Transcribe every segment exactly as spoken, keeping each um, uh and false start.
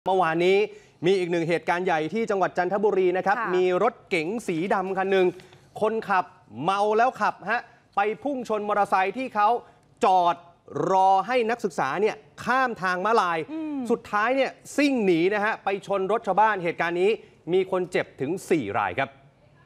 เมื่อวานนี้มีอีกหนึ่งเหตุการณ์ใหญ่ที่จังหวัดจันทบุรีนะครับมีรถเก๋งสีดำคันหนึ่งคนขับเมาแล้วขับฮะไปพุ่งชนมอเตอร์ไซค์ที่เขาจอดรอให้นักศึกษาเนี่ยข้ามทางม้าลายสุดท้ายเนี่ยซิ่งหนีนะฮะไปชนรถชาวบ้านเหตุการณ์นี้มีคนเจ็บถึงสี่รายครับ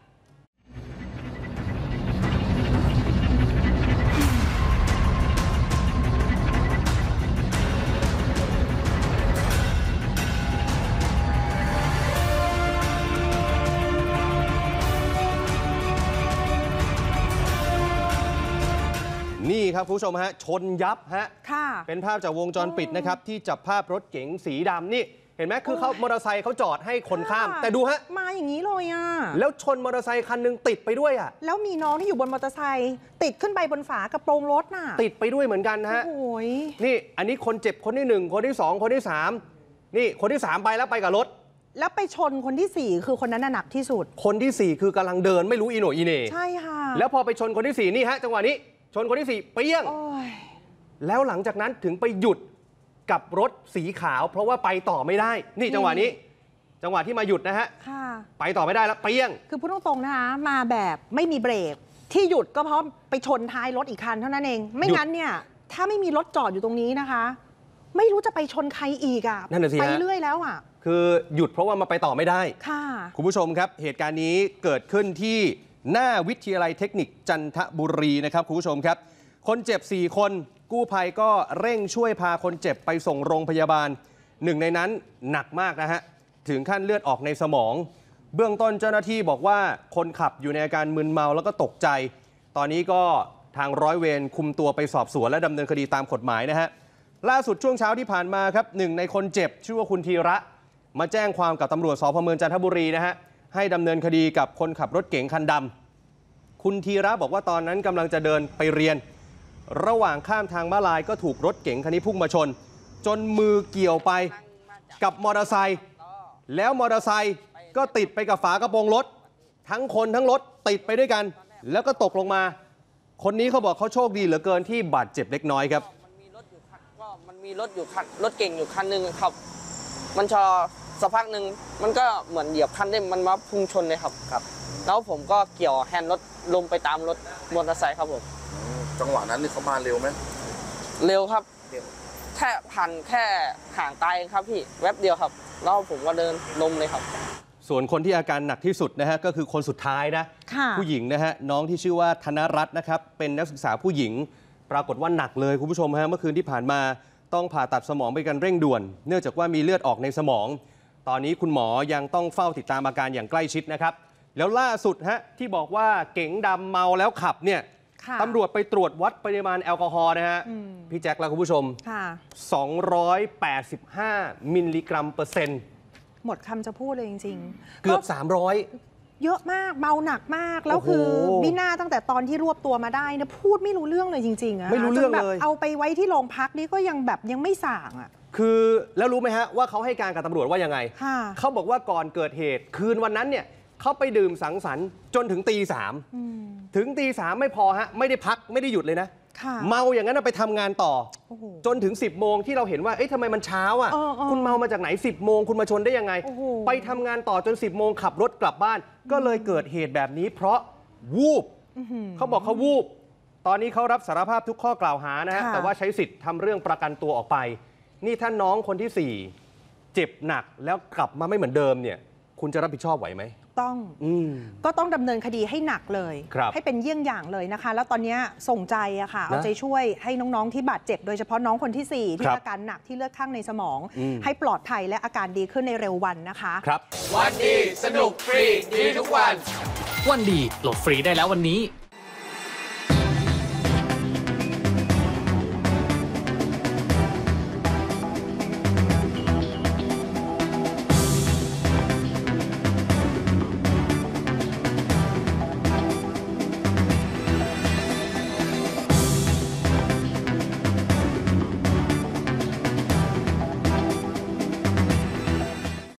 นี่ครับคุณผู้ชมฮะชนยับฮะเป็นภาพจากวงจรปิดนะครับที่จับภาพรถเก๋งสีดำนี่เห็นไหมคือเขามอเตอร์ไซค์เขาจอดให้คนข้ามแต่ดูฮะมาอย่างนี้เลยอ่ะแล้วชนมอเตอร์ไซค์คันนึงติดไปด้วยอ่ะแล้วมีน้องที่อยู่บนมอเตอร์ไซค์ติดขึ้นไปบนฝากระโปรงรถน่ะติดไปด้วยเหมือนกันฮะโอ้ยนี่อันนี้คนเจ็บคนที่หนึ่งคนที่สองคนที่สามนี่คนที่สามไปแล้วไปกับรถแล้วไปชนคนที่สี่คือคนนั้นหนักที่สุดคนที่สี่คือกำลังเดินไม่รู้อีโหน่อีเหน่ใช่ค่ะแล้วพอไปชนคนที่สี่นี่ฮะจังหวะนี้ชนคนที่สี่เปี้ยงแล้วหลังจากนั้นถึงไปหยุดกับรถสีขาวเพราะว่าไปต่อไม่ได้นี่จังหวะนี้จังหวะที่มาหยุดนะฮะไปต่อไม่ได้แล้วเปี้ยงคือพูดตรงๆนะคะมาแบบไม่มีเบรกที่หยุดก็เพราะไปชนท้ายรถอีกคันเท่านั้นเองไม่งั้นเนี่ยถ้าไม่มีรถจอดอยู่ตรงนี้นะคะไม่รู้จะไปชนใครอีกอ่ะไปเรื่อยแล้วอ่ะคือหยุดเพราะว่ามาไปต่อไม่ได้ค่ะคุณผู้ชมครับเหตุการณ์นี้เกิดขึ้นที่หน้าวิทยาลัยเทคนิคจันทบุรีนะครับคุณผู้ชมครับคนเจ็บสี่คนกู้ภัยก็เร่งช่วยพาคนเจ็บไปส่งโรงพยาบาลหนึ่งในนั้นหนักมากนะฮะถึงขั้นเลือดออกในสมองเบื้องต้นเจ้าหน้าที่บอกว่าคนขับอยู่ในอาการมึนเมาแล้วก็ตกใจตอนนี้ก็ทางร้อยเวรคุมตัวไปสอบสวนและดำเนินคดีตามกฎหมายนะฮะล่าสุดช่วงเช้าที่ผ่านมาครับหนึ่งในคนเจ็บชื่อว่าคุณธีระมาแจ้งความกับตำรวจสพ.เมืองจันทบุรีนะฮะให้ดำเนินคดีกับคนขับรถเก๋งคันดำคุณธีระบอกว่าตอนนั้นกำลังจะเดินไปเรียนระหว่างข้ามทางม้าลายก็ถูกรถเก๋งคันนี้พุ่งมาชนจนมือเกี่ยวไปกับมอเตอร์ไซค์แล้วมอเตอร์ไซค์ก็ติดไปกับฝากระโปรงรถทั้งคนทั้งรถติดไปด้วยกันแล้วก็ตกลงมาคนนี้เขาบอกเขาโชคดีเหลือเกินที่บาดเจ็บเล็กน้อยครับมันมีรถอยู่คันก็มันมีรถอยู่คันรถเก่งอยู่คันหนึ่งครับมันชะลอสักพักหนึ่งมันก็เหมือนเหยียบคันเร่งมันมาพุ่งชนเลยครับครับแล้วผมก็เกี่ยวแฮนด์รถลงไปตามรถมอเตอร์ไซค์ครับผมจังหวะนั้นนี่เขามาเร็วไหมเร็วครับแค่พันแค่ห่างตายครับพี่แวบเดียวครับแล้วผมก็เดินล้มเลยครับส่วนคนที่อาการหนักที่สุดนะฮะก็คือคนสุดท้ายนะผู้หญิงนะฮะน้องที่ชื่อว่าธนรัตน์นะครับเป็นนักศึกษาผู้หญิงปรากฏว่าหนักเลยคุณผู้ชมฮะเมื่อคืนที่ผ่านมาต้องผ่าตัดสมองไปกันเร่งด่วนเนื่องจากว่ามีเลือดออกในสมองตอนนี้คุณหมอยังต้องเฝ้าติดตามอาการอย่างใกล้ชิดนะครับแล้วล่าสุดฮะที่บอกว่าเก๋งดำเมาแล้วขับเนี่ยตำรวจไปตรวจวัดปริมาณแอลกอฮอล์นะฮะพี่แจ็คและคุณผู้ชมสองร้อยแปดสิบห้ามิลลิกรัมเปอร์เซ็นต์หมดคำจะพูดเลยจริงๆเกือบสามร้อยเยอะมากเมาหนักมากแล้วคือมิน่าตั้งแต่ตอนที่รวบตัวมาได้เนี่ยพูดไม่รู้เรื่องเลยจริงๆอะไม่รู้เรื่องเลยเอาไปไว้ที่โรงพักนี่ก็ยังแบบยังไม่ส่างอ่ะคือแล้วรู้ไหมฮะว่าเขาให้การกับตำรวจว่ายังไงเขาบอกว่าก่อนเกิดเหตุคืนวันนั้นเนี่ยเขาไปดื่มสังสรรค์จนถึงตีสามถึงตีสามไม่พอฮะไม่ได้พักไม่ได้หยุดเลยนะเมาอย่างนั้นไปทำงานต่อจนถึงสิบโมงที่เราเห็นว่าเอ๊ะทำไมมันเช้าอ่ะคุณเมามาจากไหนสิบโมงคุณมาชนได้ยังไงไปทำงานต่อจนสิบโมงขับรถกลับบ้านก็เลยเกิดเหตุแบบนี้เพราะวูบเขาบอกเขาวูบตอนนี้เขารับสารภาพทุกข้อกล่าวหานะฮะแต่ว่าใช้สิทธิ์ทำเรื่องประกันตัวออกไปนี่ถ้าน้องคนที่สี่เจ็บหนักแล้วกลับมาไม่เหมือนเดิมเนี่ยคุณจะรับผิดชอบไหวไหมต้องก็ต้องดำเนินคดีให้หนักเลยให้เป็นเยี่ยงอย่างเลยนะคะแล้วตอนนี้ส่งใจอะค่ะเอาใจช่วยให้น้องๆที่บาดเจ็บโดยเฉพาะน้องคนที่สี่ที่อาการหนักที่เลือดข้างในสมองให้ปลอดภัยและอาการดีขึ้นในเร็ววันนะคะครับวันดีสนุกฟรีดีทุกวันวันดีโหลดฟรีได้แล้ววันนี้